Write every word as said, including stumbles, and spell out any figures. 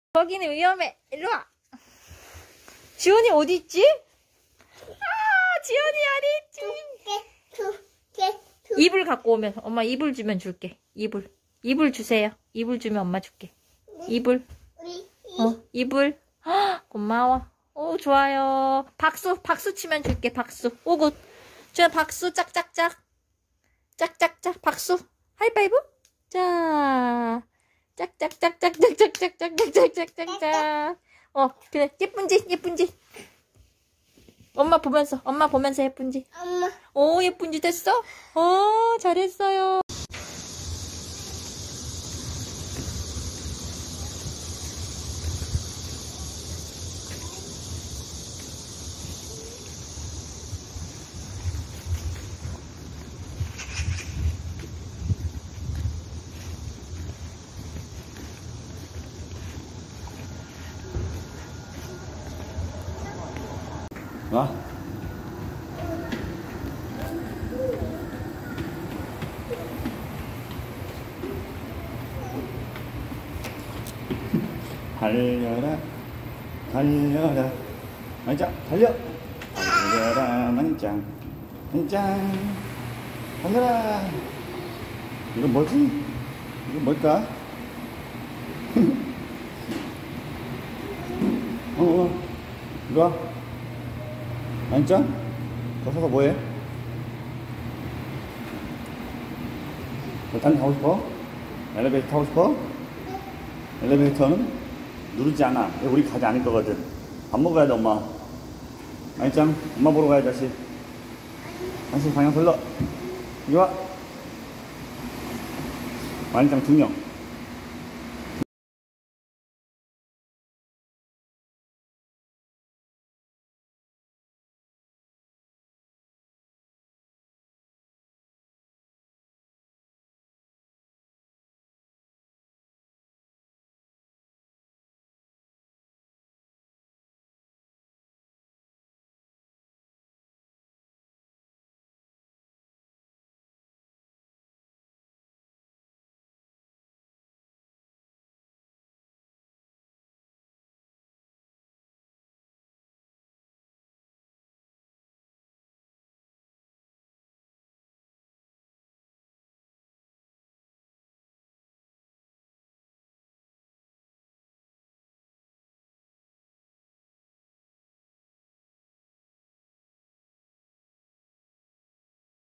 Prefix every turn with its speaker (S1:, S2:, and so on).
S1: 거기는 위험해. 일로 와. 지원이 어디 있지? 아, 지원이 어디 있지? 이불 갖고 오면 엄마 이불 주면 줄게. 이불. 이불 주세요. 이불 주면 엄마 줄게. 이불. 어, 이불. 헉, 고마워. 오, 좋아요. 박수, 박수 치면 줄게. 박수. 오, 굿. 지원 박수 짝짝짝. 짝짝짝. 박수. 하이파이브. 자. 짝짝짝짝짝짝짝짝짝짝짝짝짝. 어, 그래. 예쁜지, 예쁜지. 엄마 보면서, 엄마 보면서 예쁜지.
S2: 엄마.
S1: 오, 예쁜지 됐어? 어, 잘했어요.
S3: 와. 달려라 달려라 만짱 달려 달려라 만짱 만짱 달려라. 이거 뭐지? 이거 뭘까? 어, 어. 이리 와. 만짱? 거 서서 뭐해? 딴 데 타고 싶어? 엘리베이터 타고 싶어? 엘리베이터는 누르지 않아. 우리 가지 않을 거거든. 밥 먹어야 돼, 엄마. 만짱, 엄마 보러 가야 다시. 다시 방향 돌려. 이리 와. 만짱 두 명.